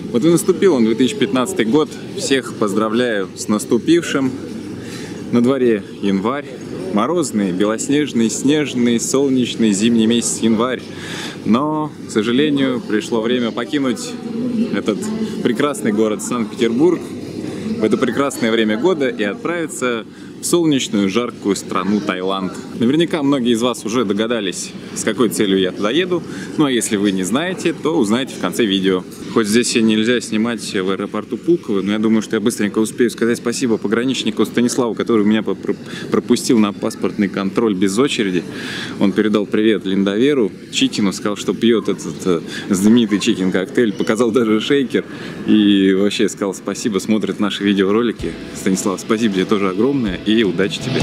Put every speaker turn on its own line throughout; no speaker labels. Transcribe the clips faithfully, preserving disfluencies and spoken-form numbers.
Вот и наступил он, две тысячи пятнадцатый год. Всех поздравляю с наступившим. На дворе январь. Морозный, белоснежный, снежный, солнечный зимний месяц январь. Но, к сожалению, пришло время покинуть этот прекрасный город Санкт-Петербург в это прекрасное время года и отправиться в солнечную, жаркую страну Таиланд. Наверняка многие из вас уже догадались, с какой целью я туда еду. Ну а если вы не знаете, то узнаете в конце видео. Хоть здесь и нельзя снимать в аэропорту Пулково, но я думаю, что я быстренько успею сказать спасибо пограничнику Станиславу, который меня пропустил на паспортный контроль без очереди. Он передал привет Линдоверу, Чикину, сказал, что пьет этот знаменитый Чикин-коктейль, показал даже шейкер и вообще сказал спасибо, смотрит наши видеоролики. Станислав, спасибо тебе тоже огромное и удачи тебе!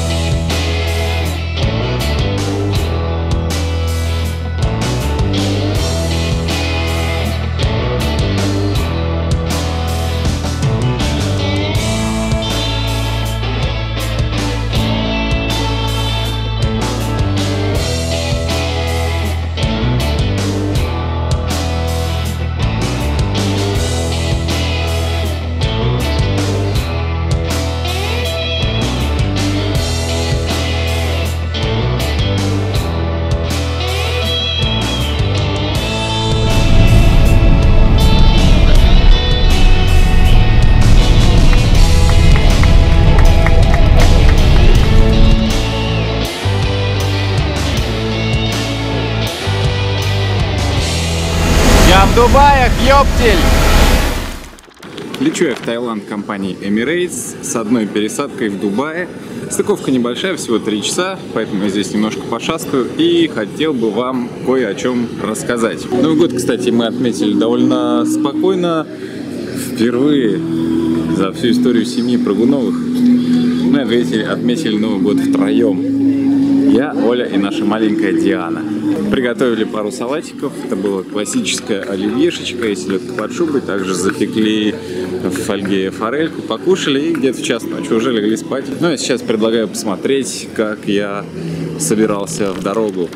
В Дубаях, ёптель!
Лечу я в Таиланд компании Emirates с одной пересадкой в Дубае. Стыковка небольшая, всего три часа, поэтому я здесь немножко пошастаю и хотел бы вам кое о чем рассказать. Новый год, кстати, мы отметили довольно спокойно. Впервые за всю историю семьи Прыгуновых мы отметили, отметили Новый год втроем. Я, Оля и наша маленькая Диана. Приготовили пару салатиков. Это была классическая оливьешечка и селедка под шубой. Также запекли в фольге форельку, покушали и где-то в час ночи уже легли спать. Ну а сейчас предлагаю посмотреть, как я собирался в дорогу.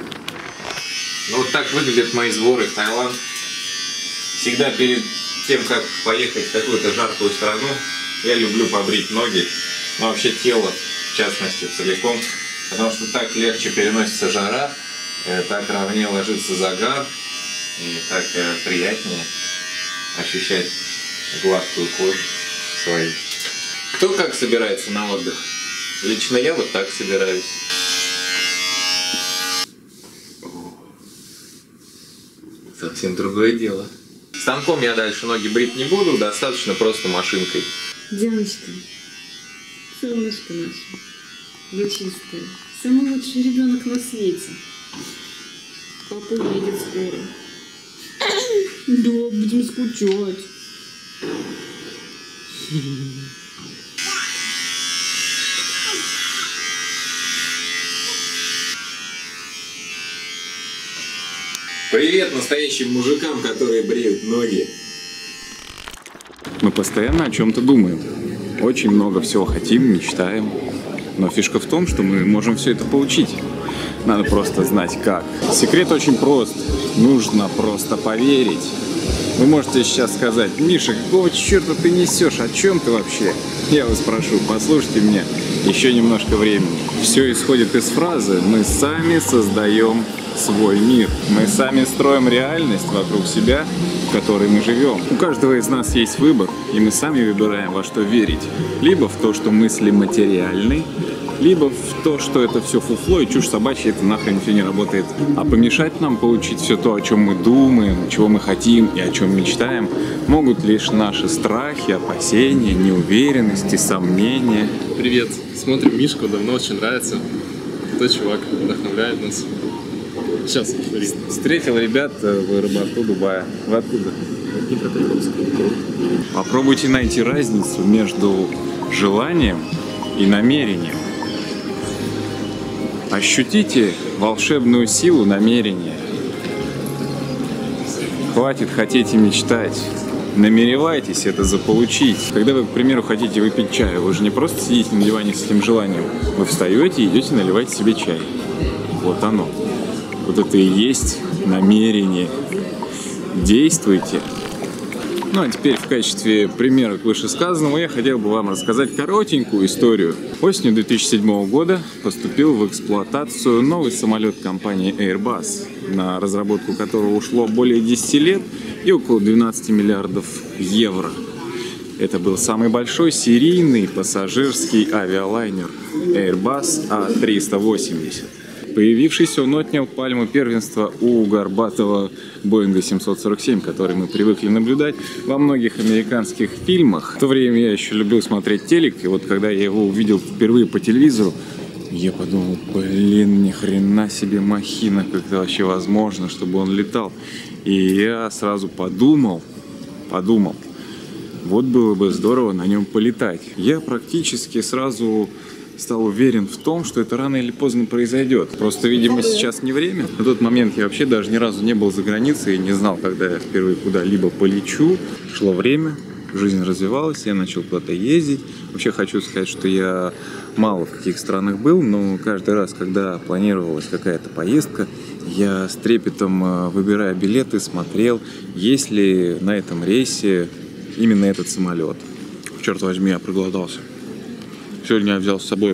Ну вот так выглядят мои сборы в Таиланд. Всегда перед тем, как поехать в какую-то жаркую страну, я люблю побрить ноги, но вообще тело, в частности, целиком. Потому что так легче переносится жара, так ровнее ложится загар, и так приятнее ощущать гладкую кожу свою. Кто как собирается на отдых? Лично я вот так собираюсь. Совсем другое дело. Станком я дальше ноги брить не буду, достаточно просто машинкой.
Дианочка, солнышко наше. Лучистая. Самый лучший ребенок на свете. Папа уедет скоро. Да, будем скучать.
Привет настоящим мужикам, которые бреют ноги. Мы постоянно о чем-то думаем. Очень много всего хотим, мечтаем. Но фишка в том, что мы можем все это получить. Надо просто знать как. Секрет очень прост. Нужно просто поверить. Вы можете сейчас сказать: Миша, какого черта ты несешь? О чем ты вообще? Я вас прошу, послушайте меня еще немножко времени. Все исходит из фразы: мы сами создаем свой мир. Мы сами строим реальность вокруг себя, в которой мы живем. У каждого из нас есть выбор, и мы сами выбираем, во что верить. Либо в то, что мысли материальны, либо в то, что это все фуфло и чушь собачья, это нахрен все не работает. А помешать нам получить все то, о чем мы думаем, чего мы хотим и о чем мечтаем, могут лишь наши страхи, опасения, неуверенности, сомнения.
Привет, смотрим Мишку, давно очень нравится. Тот чувак вдохновляет нас. Сейчас, смотри.
Встретил ребят в аэропорту Дубая. Вы откуда? Попробуйте найти разницу между желанием и намерением. Ощутите волшебную силу намерения. Хватит хотеть и мечтать. Намеревайтесь это заполучить. Когда вы, к примеру, хотите выпить чай, вы же не просто сидите на диване с этим желанием. Вы встаете и идете наливать себе чай. Вот оно. Вот это и есть намерение. Действуйте. Ну а теперь в качестве примера к вышесказанному я хотел бы вам рассказать коротенькую историю. Осенью две тысячи седьмого года поступил в эксплуатацию новый самолет компании Airbus, на разработку которого ушло более десяти лет и около двенадцати миллиардов евро. Это был самый большой серийный пассажирский авиалайнер Airbus А триста восемьдесят. Появившийся, он отнял пальму первенства у горбатого Боинга семьсот сорок семь, который мы привыкли наблюдать во многих американских фильмах. В то время я еще любил смотреть телек, и вот когда я его увидел впервые по телевизору, я подумал, блин, ни хрена себе махина, как это вообще возможно, чтобы он летал. И я сразу подумал, подумал, вот было бы здорово на нем полетать. Я практически сразу стал уверен в том, что это рано или поздно произойдет. Просто, видимо, сейчас не время. На тот момент я вообще даже ни разу не был за границей и не знал, когда я впервые куда-либо полечу. Шло время, жизнь развивалась, я начал куда-то ездить. Вообще хочу сказать, что я мало в каких странах был, но каждый раз, когда планировалась какая-то поездка, я с трепетом, выбирая билеты, смотрел, есть ли на этом рейсе именно этот самолет. Черт возьми, я проголодался. Сегодня я взял с собой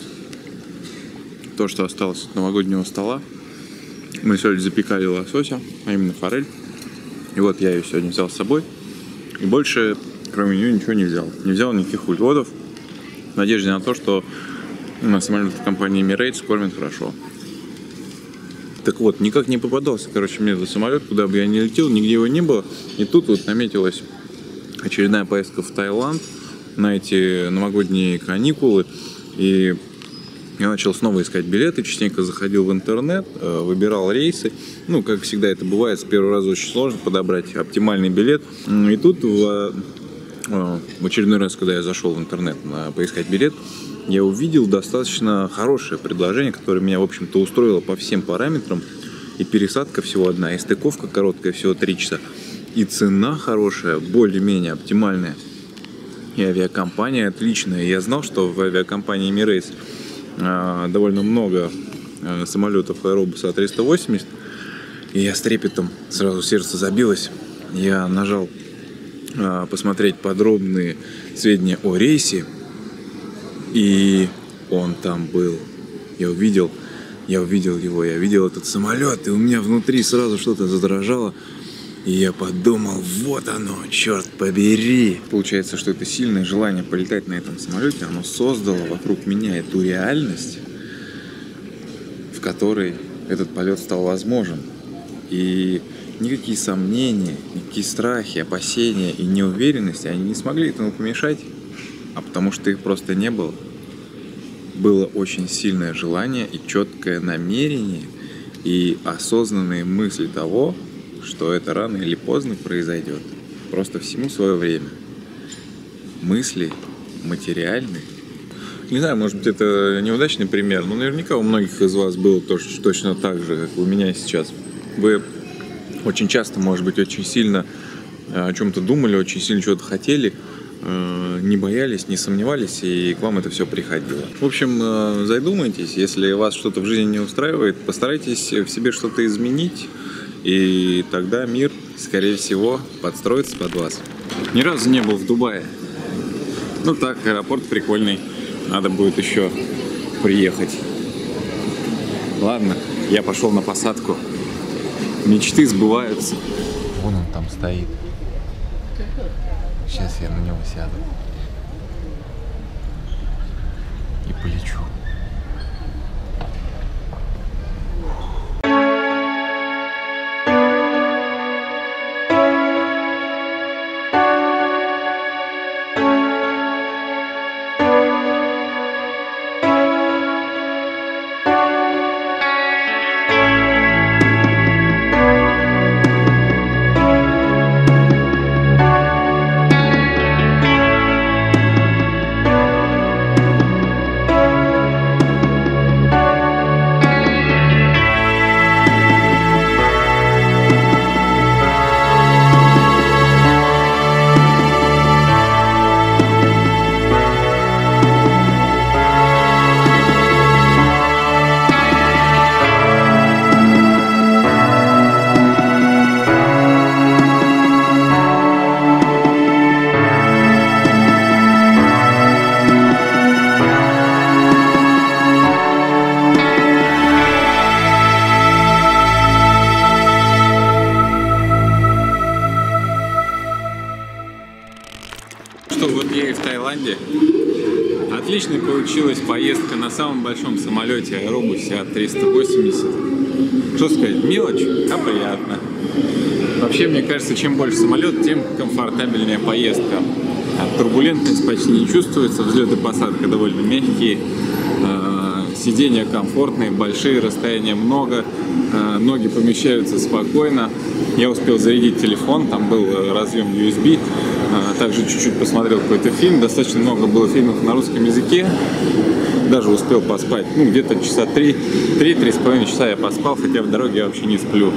то, что осталось от новогоднего стола. Мы сегодня запекали лосося, а именно форель. И вот я ее сегодня взял с собой. И больше, кроме нее, ничего не взял. Не взял никаких углеводов. В надежде на то, что на самолет компании Emirates кормят хорошо. Так вот, никак не попадался, короче, мне этот самолет, куда бы я ни летел, нигде его не было. И тут вот наметилась очередная поездка в Таиланд на эти новогодние каникулы, и я начал снова искать билеты, частенько заходил в интернет, выбирал рейсы. Ну, как всегда это бывает, с первого раза очень сложно подобрать оптимальный билет. И тут в, в очередной раз, когда я зашел в интернет на поискать билет, я увидел достаточно хорошее предложение, которое меня, в общем-то, устроило по всем параметрам. И пересадка всего одна, и стыковка короткая, всего три часа. И цена хорошая, более-менее оптимальная. И авиакомпания отличная. Я знал, что в авиакомпании Emirates э, довольно много э, самолетов Airbus А триста восемьдесят. И я с трепетом, сразу сердце забилось. Я нажал э, посмотреть подробные сведения о рейсе. И он там был. Я увидел, я увидел его, я видел этот самолет. И у меня внутри сразу что-то задрожало. И я подумал, вот оно, черт побери. Получается, что это сильное желание полетать на этом самолете, оно создало вокруг меня эту реальность, в которой этот полет стал возможен. И никакие сомнения, никакие страхи, опасения и неуверенности, они не смогли этому помешать, а потому что их просто не было. Было очень сильное желание и четкое намерение, и осознанные мысли того, что это рано или поздно произойдет. Просто всему свое время. Мысли материальны. Не знаю, может быть, это неудачный пример, но наверняка у многих из вас было точно так же, как у меня сейчас. Вы очень часто, может быть, очень сильно о чем-то думали, очень сильно чего-то хотели, не боялись, не сомневались, и к вам это все приходило. В общем, задумайтесь, если вас что-то в жизни не устраивает, постарайтесь в себе что-то изменить, и тогда мир, скорее всего, подстроится под вас. Ни разу не был в Дубае. Ну так, аэропорт прикольный. Надо будет еще приехать. Ладно, я пошел на посадку. Мечты сбываются.
Вон он там стоит. Сейчас я на него сяду. И полечу.
получилась поездка на самом большом самолете Аэробусе А триста восемьдесят. Что сказать, мелочь, а приятно. Вообще, мне кажется, чем больше самолет, тем комфортабельнее поездка. Турбулентность почти не чувствуется, взлет и посадка довольно мягкие, сиденья комфортные, большие, расстояния много, ноги помещаются спокойно. Я успел зарядить телефон, там был разъем ю эс би, также чуть-чуть посмотрел какой-то фильм, достаточно много было фильмов на русском языке, даже успел поспать, ну где-то часа три, три-три с половиной часа я поспал, хотя в дороге я вообще не сплю.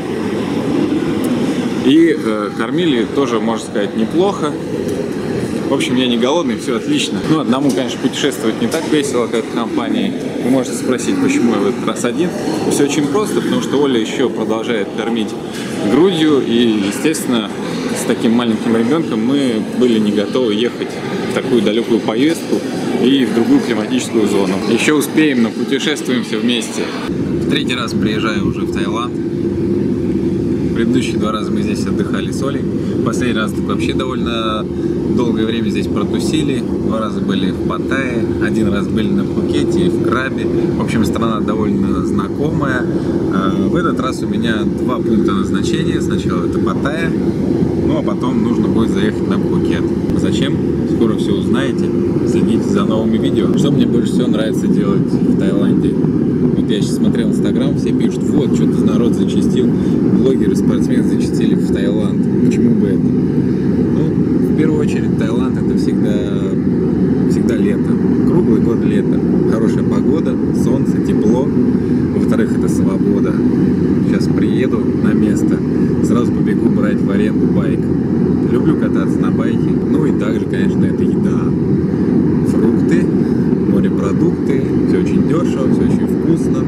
И э, кормили тоже, можно сказать, неплохо. В общем, я не голодный, все отлично. Ну, одному, конечно, путешествовать не так весело, как в компании. Вы можете спросить, почему я в этот раз один. Все очень просто, потому что Оля еще продолжает кормить грудью. И, естественно, с таким маленьким ребенком мы были не готовы ехать в такую далекую поездку и в другую климатическую зону. Еще успеем, но путешествуемся вместе. В третий раз приезжаю уже в Таиланд. Предыдущие два раза мы здесь отдыхали с Олей. Последний раз так вообще довольно долгое время здесь протусили. Два раза были в Паттайе, один раз были на Пхукете и в Крабе. В общем, страна довольно знакомая. В этот раз у меня два пункта назначения. Сначала это Паттайя, ну а потом нужно будет заехать на Пхукет. Зачем? Скоро все узнаете. Следите за новыми видео. Что мне больше всего нравится делать в Таиланде? Вот я сейчас смотрел Инстаграм, все пишут, вот, что-то народ зачастил, блогеры, спортсмены зачастили в Таиланд. Почему бы это? Ну, в первую очередь, Таиланд это всегда, всегда лето. Круглый год лето. Хорошая погода, солнце, тепло. Во-вторых, это свобода. Сейчас приеду на место, сразу побегу брать в аренду байк. Люблю кататься на байке. Ну и также, конечно, это еда. Фрукты, морепродукты. Все очень дешево, все очень вкусно.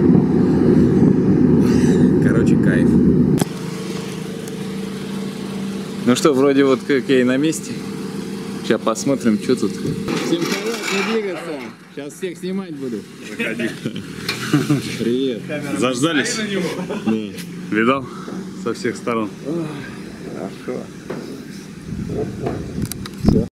Короче, кайф. Ну что, вроде вот как я и на месте. Сейчас посмотрим, что тут. Всем вперед, не двигаться. Сейчас всех снимать буду.
Заходи.
Привет.
Заждались?
Да.
Видал? Со всех сторон.
Хорошо. Все.